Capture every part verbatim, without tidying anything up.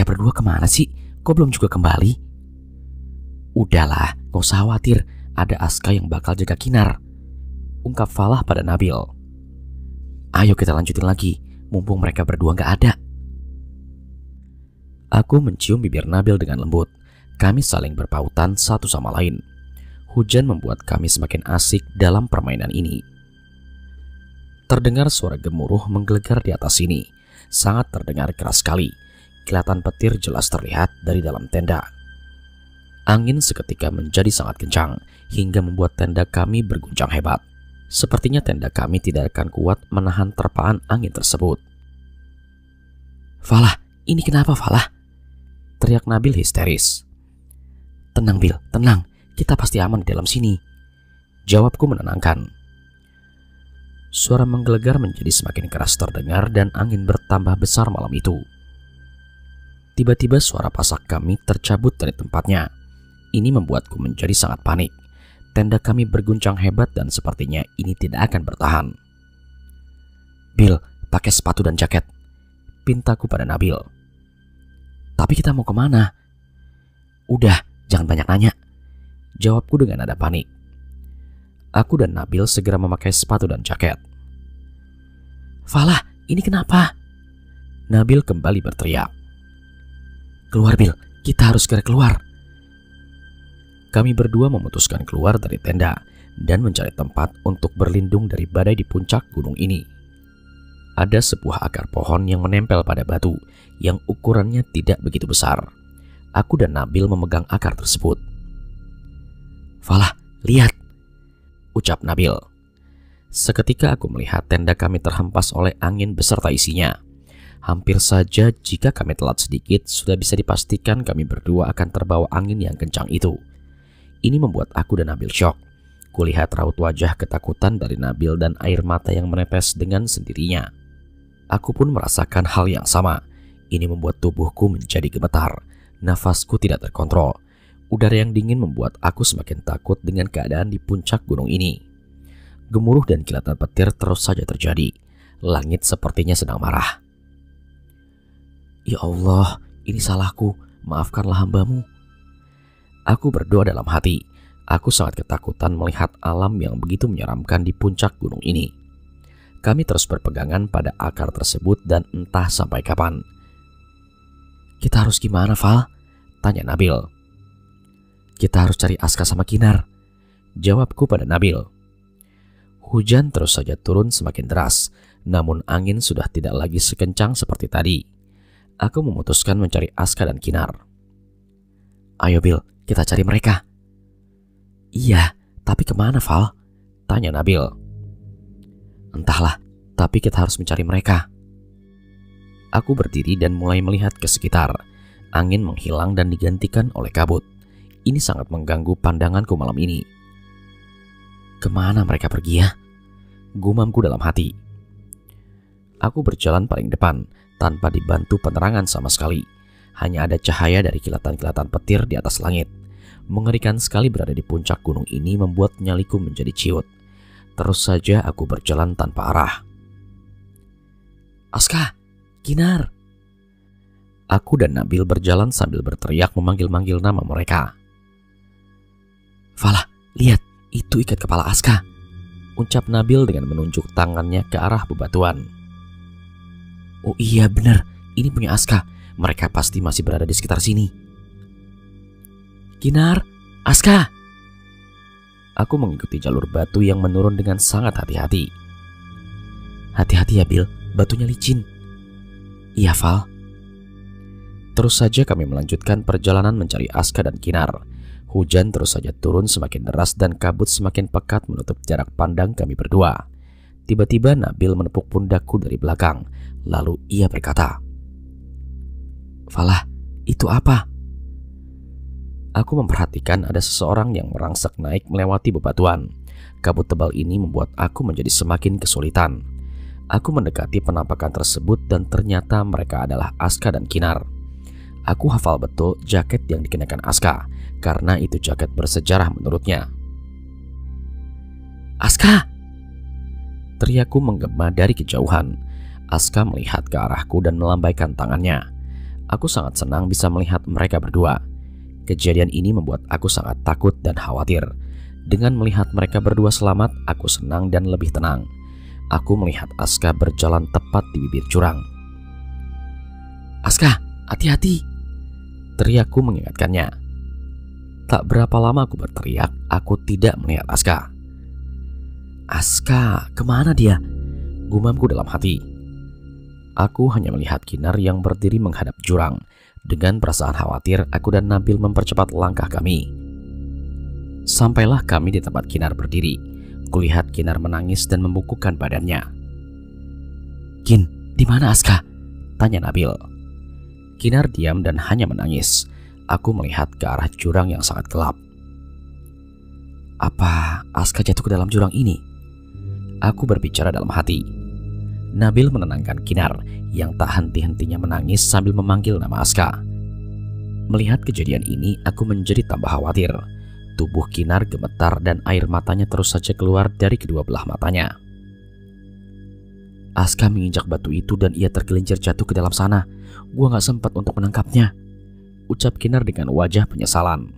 Mereka berdua kemana sih? Kok belum juga kembali? Udahlah, gak usah khawatir. Ada Aska yang bakal jaga Kinar, ungkap Falah pada Nabil. Ayo kita lanjutin lagi, mumpung mereka berdua gak ada. Aku mencium bibir Nabil dengan lembut. Kami saling berpautan satu sama lain. Hujan membuat kami semakin asik dalam permainan ini. Terdengar suara gemuruh menggelegar di atas sini. Sangat terdengar keras sekali. Kilatan petir jelas terlihat dari dalam tenda. Angin seketika menjadi sangat kencang hingga membuat tenda kami berguncang hebat. Sepertinya tenda kami tidak akan kuat menahan terpaan angin tersebut. Falah, ini kenapa Falah? Teriak Nabil histeris. Tenang Bil, tenang. Kita pasti aman di dalam sini. Jawabku menenangkan. Suara menggelegar menjadi semakin keras terdengar dan angin bertambah besar malam itu. Tiba-tiba suara pasak kami tercabut dari tempatnya. Ini membuatku menjadi sangat panik. Tenda kami berguncang hebat dan sepertinya ini tidak akan bertahan. Bil, pakai sepatu dan jaket, pintaku pada Nabil. Tapi kita mau kemana? Udah, jangan banyak nanya, jawabku dengan nada panik. Aku dan Nabil segera memakai sepatu dan jaket. Falah, ini kenapa? Nabil kembali berteriak. Keluar Bil, kita harus segera keluar. Kami berdua memutuskan keluar dari tenda dan mencari tempat untuk berlindung dari badai di puncak gunung ini. Ada sebuah akar pohon yang menempel pada batu yang ukurannya tidak begitu besar. Aku dan Nabil memegang akar tersebut. Falah, lihat, ucap Nabil. Seketika aku melihat tenda kami terhempas oleh angin beserta isinya. Hampir saja jika kami telat sedikit, sudah bisa dipastikan kami berdua akan terbawa angin yang kencang itu. Ini membuat aku dan Nabil syok. Kulihat raut wajah ketakutan dari Nabil dan air mata yang menetes dengan sendirinya. Aku pun merasakan hal yang sama. Ini membuat tubuhku menjadi gemetar. Nafasku tidak terkontrol. Udara yang dingin membuat aku semakin takut dengan keadaan di puncak gunung ini. Gemuruh dan kilatan petir terus saja terjadi. Langit sepertinya sedang marah. Ya Allah, ini salahku. Maafkanlah hambamu. Aku berdoa dalam hati. Aku sangat ketakutan melihat alam yang begitu menyeramkan di puncak gunung ini. Kami terus berpegangan pada akar tersebut dan entah sampai kapan. Kita harus gimana, Val? Tanya Nabil. Kita harus cari Aska sama Kinar, jawabku pada Nabil. Hujan terus saja turun semakin deras, namun angin sudah tidak lagi sekencang seperti tadi. Aku memutuskan mencari Aska dan Kinar. Ayo Bil, kita cari mereka. Iya, tapi kemana Val? Tanya Nabil. Entahlah, tapi kita harus mencari mereka. Aku berdiri dan mulai melihat ke sekitar. Angin menghilang dan digantikan oleh kabut. Ini sangat mengganggu pandanganku malam ini. Kemana mereka pergi ya? Gumamku dalam hati. Aku berjalan paling depan tanpa dibantu penerangan sama sekali. Hanya ada cahaya dari kilatan-kilatan petir di atas langit. Mengerikan sekali berada di puncak gunung ini membuat nyaliku menjadi ciut. Terus saja aku berjalan tanpa arah. Aska, Kinar. Aku dan Nabil berjalan sambil berteriak memanggil-manggil nama mereka. Falah, lihat, itu ikat kepala Aska, ucap Nabil dengan menunjuk tangannya ke arah bebatuan. Oh iya benar, ini punya Aska. Mereka pasti masih berada di sekitar sini. Kinar, Aska. Aku mengikuti jalur batu yang menurun dengan sangat hati-hati. Hati-hati ya Bil, batunya licin. Iya Val. Terus saja kami melanjutkan perjalanan mencari Aska dan Kinar. Hujan terus saja turun semakin deras dan kabut semakin pekat menutup jarak pandang kami berdua. Tiba-tiba Nabil menepuk pundakku dari belakang. Lalu ia berkata, Falah, itu apa? Aku memperhatikan ada seseorang yang merangsek naik melewati bebatuan. Kabut tebal ini membuat aku menjadi semakin kesulitan. Aku mendekati penampakan tersebut dan ternyata mereka adalah Aska dan Kinar. Aku hafal betul jaket yang dikenakan Aska, karena itu jaket bersejarah menurutnya. Aska! Teriakku menggema dari kejauhan. Aska melihat ke arahku dan melambaikan tangannya. Aku sangat senang bisa melihat mereka berdua. Kejadian ini membuat aku sangat takut dan khawatir. Dengan melihat mereka berdua selamat, aku senang dan lebih tenang. Aku melihat Aska berjalan tepat di bibir jurang. "Aska, hati-hati!" teriakku mengingatkannya. Tak berapa lama aku berteriak, aku tidak melihat Aska. "Aska, kemana dia?" gumamku dalam hati. Aku hanya melihat Kinar yang berdiri menghadap jurang. Dengan perasaan khawatir, aku dan Nabil mempercepat langkah kami. Sampailah kami di tempat Kinar berdiri. Kulihat Kinar menangis dan membungkukkan badannya. "Kin, di mana Aska?" tanya Nabil. Kinar diam dan hanya menangis. Aku melihat ke arah jurang yang sangat gelap. "Apa Aska jatuh ke dalam jurang ini?" Aku berbicara dalam hati. Nabil menenangkan Kinar yang tak henti-hentinya menangis sambil memanggil nama Aska. Melihat kejadian ini, aku menjadi tambah khawatir. Tubuh Kinar gemetar dan air matanya terus saja keluar dari kedua belah matanya. "Aska menginjak batu itu dan ia tergelincir jatuh ke dalam sana. Gua gak sempat untuk menangkapnya," ucap Kinar dengan wajah penyesalan.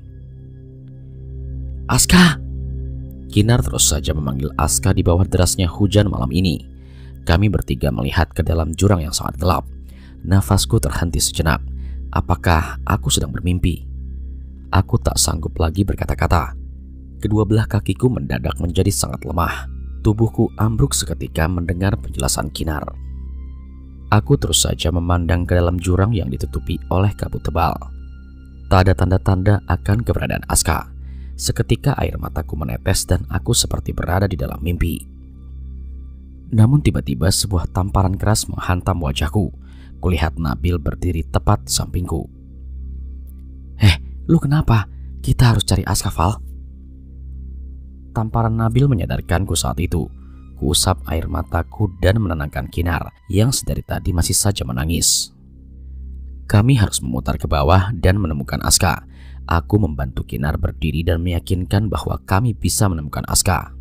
"Aska!" Kinar terus saja memanggil Aska di bawah derasnya hujan malam ini. Kami bertiga melihat ke dalam jurang yang sangat gelap. Nafasku terhenti sejenak. Apakah aku sedang bermimpi? Aku tak sanggup lagi berkata-kata. Kedua belah kakiku mendadak menjadi sangat lemah. Tubuhku ambruk seketika mendengar penjelasan Kinar. Aku terus saja memandang ke dalam jurang yang ditutupi oleh kabut tebal. Tak ada tanda-tanda akan keberadaan Aska. Seketika air mataku menetes dan aku seperti berada di dalam mimpi. Namun tiba-tiba sebuah tamparan keras menghantam wajahku. Kulihat Nabil berdiri tepat di sampingku. "Eh, lu kenapa? Kita harus cari Aska, Val." Tamparan Nabil menyadarkanku saat itu. Kuusap air mataku dan menenangkan Kinar yang sedari tadi masih saja menangis. Kami harus memutar ke bawah dan menemukan Aska. Aku membantu Kinar berdiri dan meyakinkan bahwa kami bisa menemukan Aska.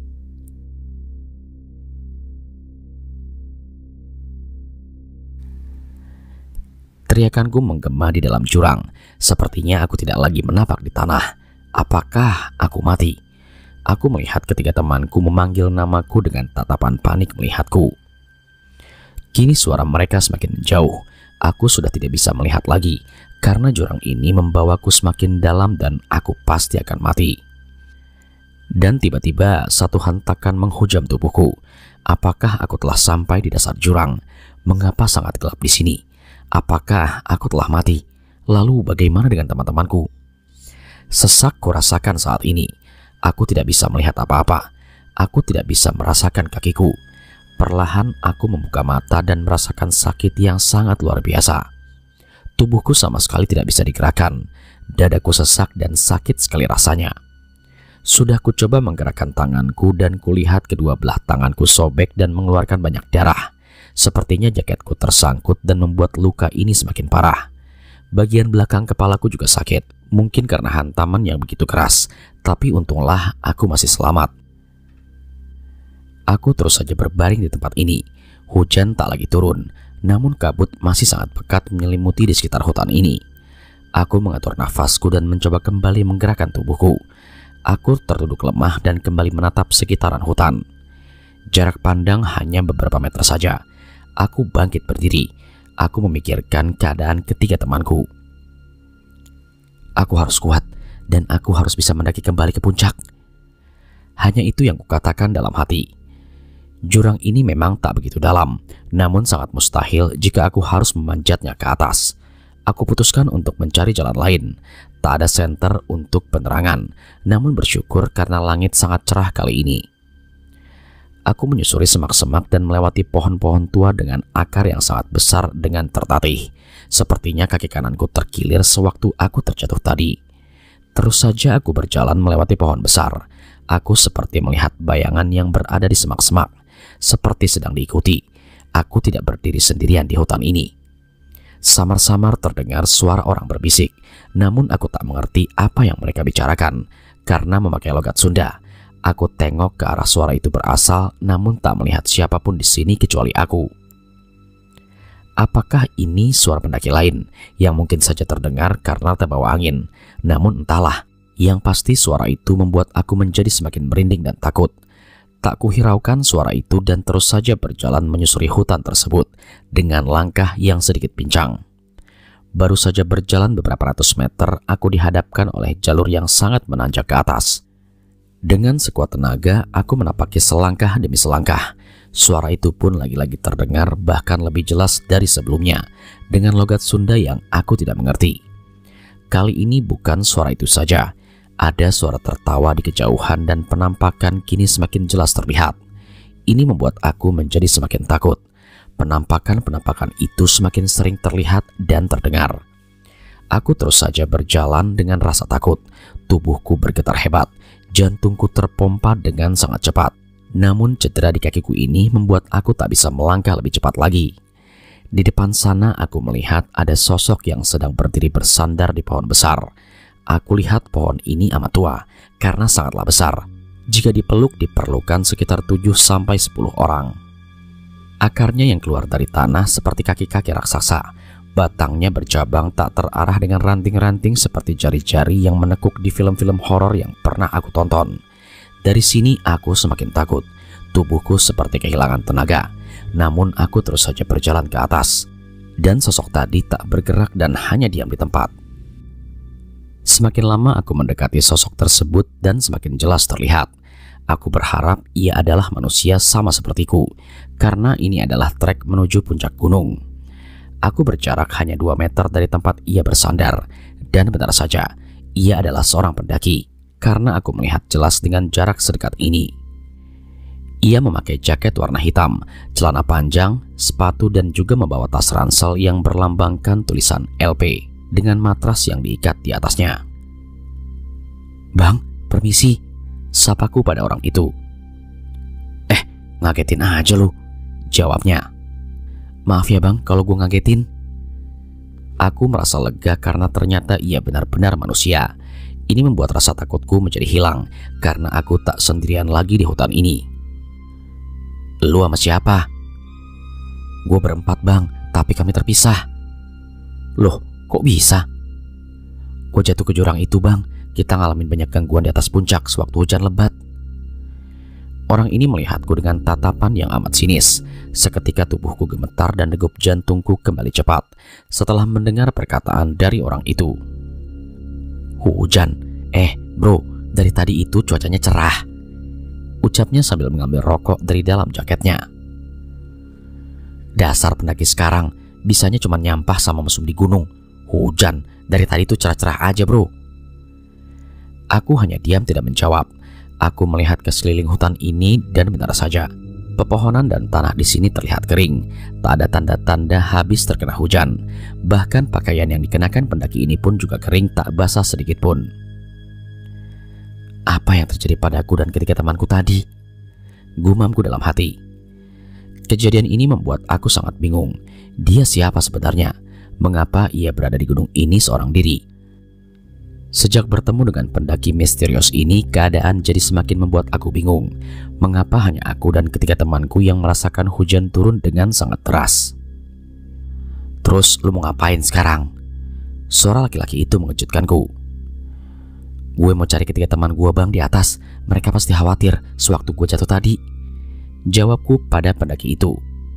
Teriakanku menggema di dalam jurang. Sepertinya aku tidak lagi menapak di tanah. Apakah aku mati? Aku melihat ketiga temanku memanggil namaku dengan tatapan panik melihatku. Kini suara mereka semakin menjauh. Aku sudah tidak bisa melihat lagi karena jurang ini membawaku semakin dalam dan aku pasti akan mati. Dan tiba-tiba satu hentakan menghujam tubuhku. Apakah aku telah sampai di dasar jurang? Mengapa sangat gelap di sini? Apakah aku telah mati? Lalu bagaimana dengan teman-temanku? Sesak kurasakan saat ini. Aku tidak bisa melihat apa-apa. Aku tidak bisa merasakan kakiku. Perlahan aku membuka mata dan merasakan sakit yang sangat luar biasa. Tubuhku sama sekali tidak bisa digerakkan. Dadaku sesak dan sakit sekali rasanya. Sudah ku coba menggerakkan tanganku dan kulihat kedua belah tanganku sobek dan mengeluarkan banyak darah. Sepertinya jaketku tersangkut dan membuat luka ini semakin parah. Bagian belakang kepalaku juga sakit. Mungkin karena hantaman yang begitu keras. Tapi untunglah aku masih selamat. Aku terus saja berbaring di tempat ini. Hujan tak lagi turun, namun kabut masih sangat pekat menyelimuti di sekitar hutan ini. Aku mengatur nafasku dan mencoba kembali menggerakkan tubuhku. Aku terduduk lemah dan kembali menatap sekitaran hutan. Jarak pandang hanya beberapa meter saja. Aku bangkit berdiri. Aku memikirkan keadaan ketiga temanku. Aku harus kuat dan aku harus bisa mendaki kembali ke puncak. Hanya itu yang kukatakan dalam hati. Jurang ini memang tak begitu dalam, namun sangat mustahil jika aku harus memanjatnya ke atas. Aku putuskan untuk mencari jalan lain. Tak ada senter untuk penerangan, namun bersyukur karena langit sangat cerah kali ini. Aku menyusuri semak-semak dan melewati pohon-pohon tua dengan akar yang sangat besar dengan tertatih. Sepertinya kaki kananku terkilir sewaktu aku terjatuh tadi. Terus saja aku berjalan melewati pohon besar. Aku seperti melihat bayangan yang berada di semak-semak. Seperti sedang diikuti. Aku tidak berdiri sendirian di hutan ini. Samar-samar terdengar suara orang berbisik. Namun aku tak mengerti apa yang mereka bicarakan. Karena memakai logat Sunda. Aku tengok ke arah suara itu berasal, namun tak melihat siapapun di sini kecuali aku. apakah ini suara pendaki lain yang mungkin saja terdengar karena terbawa angin. Namun entahlah, yang pasti suara itu membuat aku menjadi semakin merinding dan takut. Tak kuhiraukan suara itu dan terus saja berjalan menyusuri hutan tersebut dengan langkah yang sedikit pincang. Baru saja berjalan beberapa ratus meter, aku dihadapkan oleh jalur yang sangat menanjak ke atas. Dengan sekuat tenaga, aku menapaki selangkah demi selangkah. Suara itu pun lagi-lagi terdengar bahkan lebih jelas dari sebelumnya, dengan logat Sunda yang aku tidak mengerti. Kali ini bukan suara itu saja. Ada suara tertawa di kejauhan dan penampakan kini semakin jelas terlihat. Ini membuat aku menjadi semakin takut. Penampakan-penampakan itu semakin sering terlihat dan terdengar. Aku terus saja berjalan dengan rasa takut. Tubuhku bergetar hebat. Jantungku terpompa dengan sangat cepat. Namun cedera di kakiku ini membuat aku tak bisa melangkah lebih cepat lagi. Di depan sana aku melihat ada sosok yang sedang berdiri bersandar di pohon besar. Aku lihat pohon ini amat tua karena sangatlah besar. Jika dipeluk diperlukan sekitar tujuh sampai sepuluh orang. Akarnya yang keluar dari tanah seperti kaki-kaki raksasa. Batangnya bercabang tak terarah dengan ranting-ranting seperti jari-jari yang menekuk di film-film horor yang pernah aku tonton. Dari sini aku semakin takut. Tubuhku seperti kehilangan tenaga. Namun aku terus saja berjalan ke atas. Dan sosok tadi tak bergerak dan hanya diam di tempat. Semakin lama aku mendekati sosok tersebut dan semakin jelas terlihat. Aku berharap ia adalah manusia sama sepertiku, karena ini adalah trek menuju puncak gunung. Aku berjarak hanya dua meter dari tempat ia bersandar, dan benar saja, ia adalah seorang pendaki, karena aku melihat jelas dengan jarak sedekat ini. Ia memakai jaket warna hitam, celana panjang, sepatu dan juga membawa tas ransel yang berlambangkan tulisan L P. Dengan matras yang diikat di atasnya. "Bang, permisi," sapaku pada orang itu. "Eh, ngagetin aja lu," jawabnya. "Maaf ya bang kalau gue ngagetin." Aku merasa lega karena ternyata ia benar-benar manusia. Ini membuat rasa takutku menjadi hilang karena aku tak sendirian lagi di hutan ini. "Lu sama siapa?" "Gue berempat bang, tapi kami terpisah." "Loh, kok bisa?" "Gue jatuh ke jurang itu bang. Kita ngalamin banyak gangguan di atas puncak sewaktu hujan lebat." Orang ini melihatku dengan tatapan yang amat sinis. Seketika tubuhku gemetar dan degup jantungku kembali cepat setelah mendengar perkataan dari orang itu. "Hujan? Eh bro, dari tadi itu cuacanya cerah," ucapnya sambil mengambil rokok dari dalam jaketnya. "Dasar pendaki sekarang, bisanya cuma nyampah sama mesum di gunung. Hujan, dari tadi itu cerah-cerah aja bro." Aku hanya diam tidak menjawab. Aku melihat ke sekeliling hutan ini dan benar saja, pepohonan dan tanah di sini terlihat kering. Tak ada tanda-tanda habis terkena hujan. Bahkan pakaian yang dikenakan pendaki ini pun juga kering, tak basah sedikit pun. Apa yang terjadi padaku dan ketiga temanku tadi? Gumamku dalam hati. Kejadian ini membuat aku sangat bingung. Dia siapa sebenarnya? Mengapa ia berada di gunung ini seorang diri? Sejak bertemu dengan pendaki misterius ini, keadaan jadi semakin membuat aku bingung. Mengapa hanya aku dan ketiga temanku yang merasakan hujan turun dengan sangat deras? "Terus lu mau ngapain sekarang?" Suara laki-laki itu mengejutkanku. "Gue mau cari ketiga teman gue bang di atas. Mereka pasti khawatir sewaktu gue jatuh tadi," jawabku pada pendaki itu.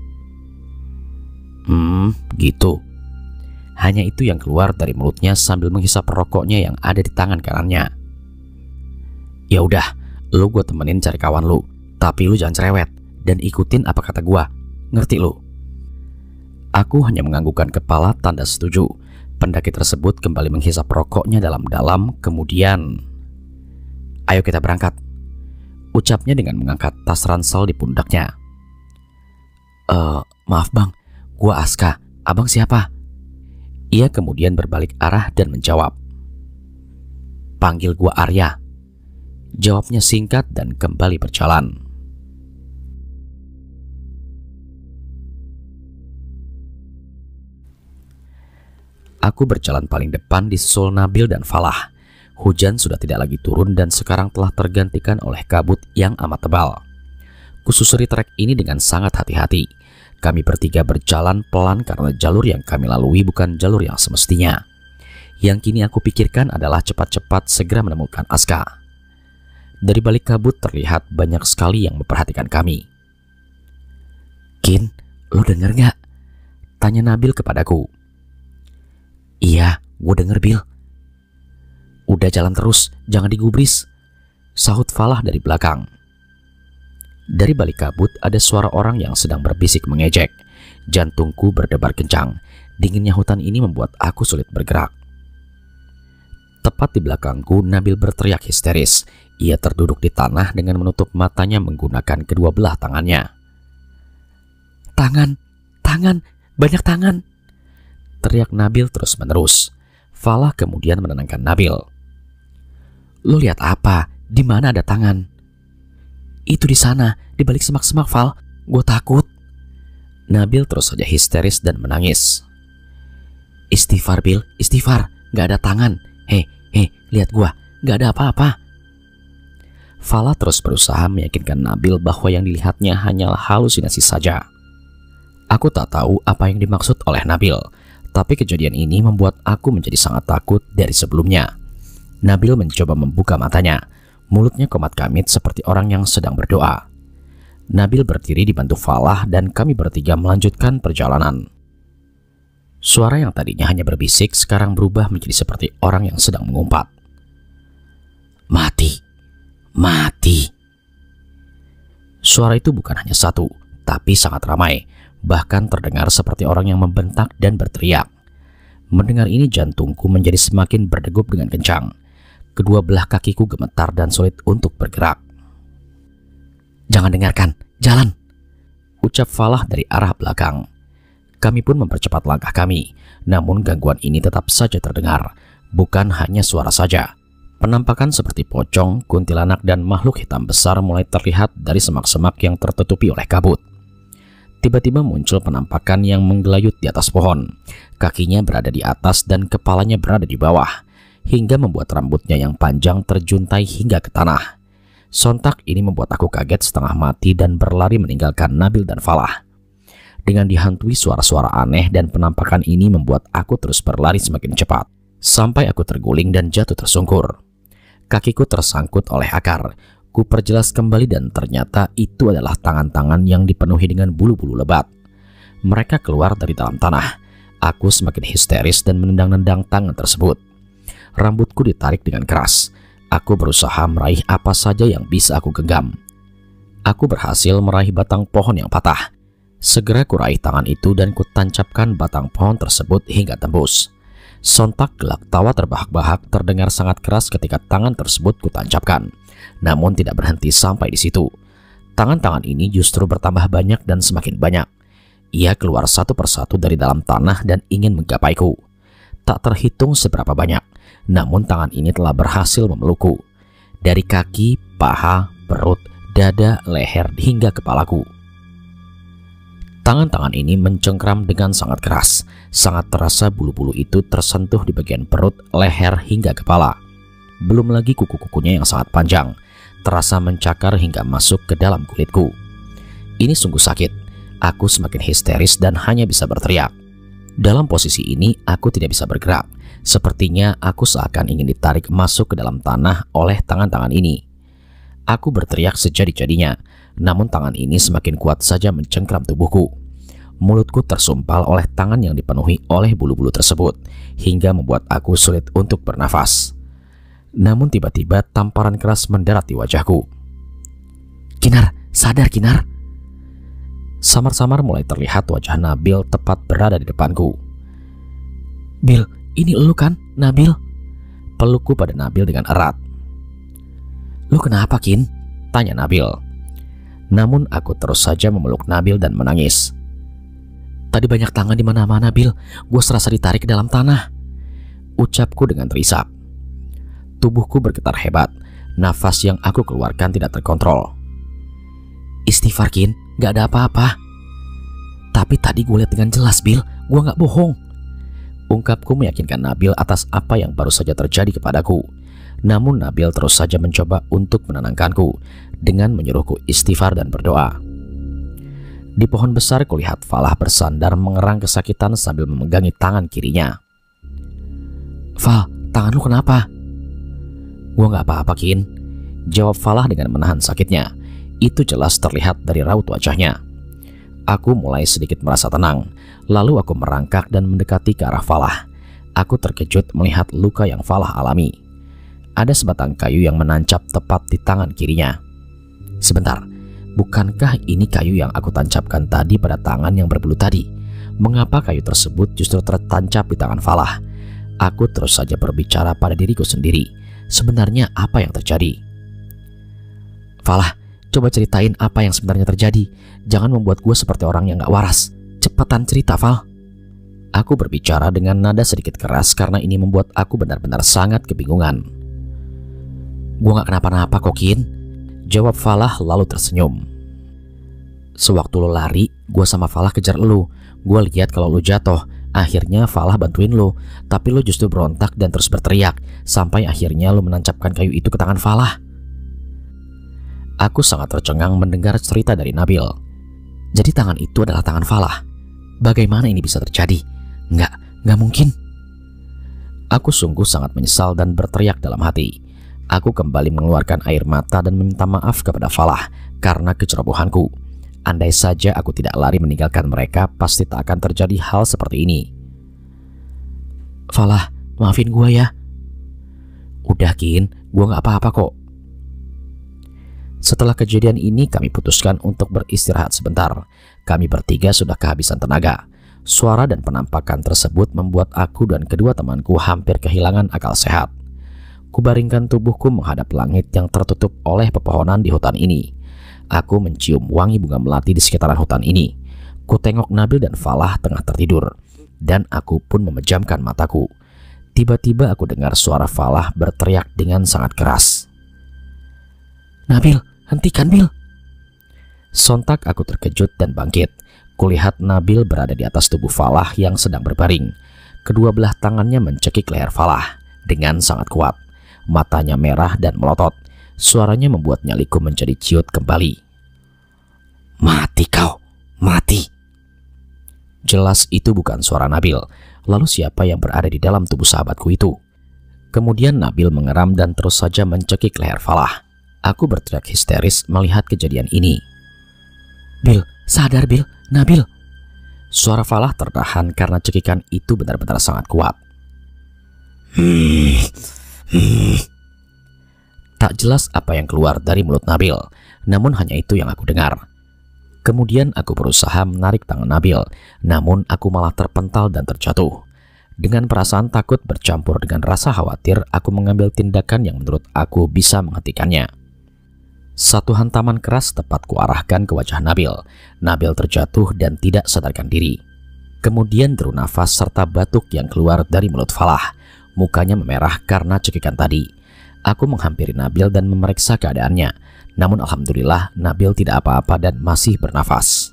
"Hmm, gitu." Hanya itu yang keluar dari mulutnya sambil menghisap rokoknya yang ada di tangan kanannya. "Ya udah, lu gue temenin cari kawan lu, tapi lu jangan cerewet dan ikutin apa kata gue. Ngerti lu?" Aku hanya menganggukkan kepala tanda setuju. Pendaki tersebut kembali menghisap rokoknya dalam-dalam, kemudian, "Ayo kita berangkat," ucapnya dengan mengangkat tas ransel di pundaknya. "Eh, maaf bang, gue Aska. Abang siapa?" Ia kemudian berbalik arah dan menjawab. "Panggil gua Arya," jawabnya singkat dan kembali berjalan. Aku berjalan paling depan disusul Nabil dan Falah. Hujan sudah tidak lagi turun dan sekarang telah tergantikan oleh kabut yang amat tebal. Kususuri trek ini dengan sangat hati-hati, kami bertiga berjalan pelan karena jalur yang kami lalui bukan jalur yang semestinya. Yang kini aku pikirkan adalah cepat-cepat segera menemukan Aska. Dari balik kabut terlihat banyak sekali yang memperhatikan kami. "Kin, lo denger gak?" tanya Nabil kepadaku. "Iya, gue denger, Bil." "Udah jalan terus, jangan digubris," sahut Falah dari belakang. Dari balik kabut ada suara orang yang sedang berbisik mengejek. Jantungku berdebar kencang. Dinginnya hutan ini membuat aku sulit bergerak. Tepat di belakangku, Nabil berteriak histeris. Ia terduduk di tanah dengan menutup matanya menggunakan kedua belah tangannya. "Tangan, tangan, banyak tangan!" teriak Nabil terus-menerus. Falah kemudian menenangkan Nabil. "Lo lihat apa? Di mana ada tangan?" "Itu di sana, di balik semak-semak, Fal. Gue takut." Nabil terus saja histeris dan menangis. "Istighfar, Bil, istighfar. Gak ada tangan. Hei, hei, lihat gua. Gak ada apa-apa." Falah terus berusaha meyakinkan Nabil bahwa yang dilihatnya hanyalah halusinasi saja. Aku tak tahu apa yang dimaksud oleh Nabil, tapi kejadian ini membuat aku menjadi sangat takut dari sebelumnya. Nabil mencoba membuka matanya. Mulutnya komat-kamit seperti orang yang sedang berdoa. Nabil berdiri dibantu Falah dan kami bertiga melanjutkan perjalanan. Suara yang tadinya hanya berbisik sekarang berubah menjadi seperti orang yang sedang mengumpat. "Mati, mati." Suara itu bukan hanya satu, tapi sangat ramai, bahkan terdengar seperti orang yang membentak dan berteriak. Mendengar ini jantungku menjadi semakin berdegup dengan kencang. Kedua belah kakiku gemetar dan sulit untuk bergerak. "Jangan dengarkan, jalan!" ucap Falah dari arah belakang. Kami pun mempercepat langkah kami, namun gangguan ini tetap saja terdengar. Bukan hanya suara saja. Penampakan seperti pocong, kuntilanak, dan makhluk hitam besar mulai terlihat dari semak-semak yang tertutupi oleh kabut. Tiba-tiba muncul penampakan yang menggelayut di atas pohon. Kakinya berada di atas dan kepalanya berada di bawah, hingga membuat rambutnya yang panjang terjuntai hingga ke tanah. Sontak ini membuat aku kaget setengah mati dan berlari meninggalkan Nabil dan Falah. Dengan dihantui suara-suara aneh dan penampakan ini membuat aku terus berlari semakin cepat, sampai aku terguling dan jatuh tersungkur. Kakiku tersangkut oleh akar. Ku perjelas kembali dan ternyata itu adalah tangan-tangan yang dipenuhi dengan bulu-bulu lebat. Mereka keluar dari dalam tanah. Aku semakin histeris dan menendang-nendang tangan tersebut. Rambutku ditarik dengan keras. Aku berusaha meraih apa saja yang bisa aku genggam. Aku berhasil meraih batang pohon yang patah. Segera kuraih tangan itu dan kutancapkan batang pohon tersebut hingga tembus. Sontak gelak tawa terbahak-bahak terdengar sangat keras ketika tangan tersebut kutancapkan. Namun tidak berhenti sampai di situ. Tangan-tangan ini justru bertambah banyak dan semakin banyak. Ia keluar satu persatu dari dalam tanah dan ingin menggapaiku. Tak terhitung seberapa banyak, namun tangan ini telah berhasil memelukku. Dari kaki, paha, perut, dada, leher, hingga kepalaku. Tangan-tangan ini mencengkram dengan sangat keras. Sangat terasa bulu-bulu itu tersentuh di bagian perut, leher, hingga kepala. Belum lagi kuku-kukunya yang sangat panjang, terasa mencakar hingga masuk ke dalam kulitku. Ini sungguh sakit. Aku semakin histeris dan hanya bisa berteriak. Dalam posisi ini, aku tidak bisa bergerak. Sepertinya aku seakan ingin ditarik masuk ke dalam tanah oleh tangan-tangan ini. Aku berteriak sejadi-jadinya, namun tangan ini semakin kuat saja mencengkram tubuhku. Mulutku tersumpal oleh tangan yang dipenuhi oleh bulu-bulu tersebut, hingga membuat aku sulit untuk bernafas. Namun tiba-tiba tamparan keras mendarat di wajahku. "Kinar, sadar Kinar!" Samar-samar mulai terlihat wajah Nabil tepat berada di depanku. "Bil, ini elu kan, Nabil?" Pelukku pada Nabil dengan erat. "Lu kenapa, Kin?" tanya Nabil. Namun aku terus saja memeluk Nabil dan menangis. "Tadi banyak tangan di mana-mana, Bil. Gue serasa ditarik ke dalam tanah," ucapku dengan terisak. Tubuhku bergetar hebat. Nafas yang aku keluarkan tidak terkontrol. "Istighfar, Kin. Gak ada apa-apa." "Tapi tadi gue lihat dengan jelas, Bil. Gue gak bohong," ungkapku meyakinkan Nabil atas apa yang baru saja terjadi kepadaku. Namun Nabil terus saja mencoba untuk menenangkanku dengan menyuruhku istighfar dan berdoa. Di pohon besar kulihat Falah bersandar mengerang kesakitan sambil memegangi tangan kirinya. "Fal, tangan lu kenapa?" "Gua nggak apa-apa, Kin," jawab Falah dengan menahan sakitnya. Itu jelas terlihat dari raut wajahnya. Aku mulai sedikit merasa tenang. Lalu aku merangkak dan mendekati ke arah Falah. Aku terkejut melihat luka yang Falah alami. Ada sebatang kayu yang menancap tepat di tangan kirinya. Sebentar, bukankah ini kayu yang aku tancapkan tadi pada tangan yang berbulu tadi? Mengapa kayu tersebut justru tertancap di tangan Falah? Aku terus saja berbicara pada diriku sendiri. Sebenarnya apa yang terjadi? "Falah, coba ceritain apa yang sebenarnya terjadi. Jangan membuat gue seperti orang yang gak waras. Cepetan cerita, Fal." Aku berbicara dengan nada sedikit keras karena ini membuat aku benar-benar sangat kebingungan. "Gue gak kenapa-napa kok, Kin," jawab Falah lalu tersenyum. "Sewaktu lo lari, gue sama Falah kejar lo. Gue lihat kalau lo jatuh. Akhirnya Falah bantuin lo, tapi lo justru berontak dan terus berteriak sampai akhirnya lo menancapkan kayu itu ke tangan Falah." Aku sangat tercengang mendengar cerita dari Nabil. Jadi tangan itu adalah tangan Falah. Bagaimana ini bisa terjadi? Nggak, nggak mungkin. Aku sungguh sangat menyesal dan berteriak dalam hati. Aku kembali mengeluarkan air mata dan meminta maaf kepada Falah karena kecerobohanku. Andai saja aku tidak lari meninggalkan mereka, pasti tak akan terjadi hal seperti ini. "Falah, maafin gua ya." "Udah, Kin, gua nggak apa-apa kok." Setelah kejadian ini kami putuskan untuk beristirahat sebentar. Kami bertiga sudah kehabisan tenaga. Suara dan penampakan tersebut membuat aku dan kedua temanku hampir kehilangan akal sehat. Kubaringkan tubuhku menghadap langit yang tertutup oleh pepohonan di hutan ini. Aku mencium wangi bunga melati di sekitaran hutan ini. Ku tengok Nabil dan Falah tengah tertidur, dan aku pun memejamkan mataku. Tiba-tiba aku dengar suara Falah berteriak dengan sangat keras. "Nabil, hentikan, Bil!" Sontak aku terkejut dan bangkit. Kulihat Nabil berada di atas tubuh Falah yang sedang berbaring. Kedua belah tangannya mencekik leher Falah dengan sangat kuat. Matanya merah dan melotot. Suaranya membuat nyaliku menjadi ciut kembali. "Mati kau, mati!" Jelas itu bukan suara Nabil. Lalu siapa yang berada di dalam tubuh sahabatku itu? Kemudian Nabil mengeram dan terus saja mencekik leher Falah. Aku berteriak histeris melihat kejadian ini. "Bil, sadar Bil, Nabil!" Suara Falah tertahan karena cekikan itu benar-benar sangat kuat. Hmm, hmm. Tak jelas apa yang keluar dari mulut Nabil, namun hanya itu yang aku dengar. Kemudian aku berusaha menarik tangan Nabil, namun aku malah terpental dan terjatuh. Dengan perasaan takut bercampur dengan rasa khawatir, aku mengambil tindakan yang menurut aku bisa menghentikannya. Satu hantaman keras tepat kuarahkan ke wajah Nabil. Nabil terjatuh dan tidak sadarkan diri. Kemudian deru nafas serta batuk yang keluar dari mulut Falah. Mukanya memerah karena cekikan tadi. Aku menghampiri Nabil dan memeriksa keadaannya. Namun alhamdulillah Nabil tidak apa-apa dan masih bernafas.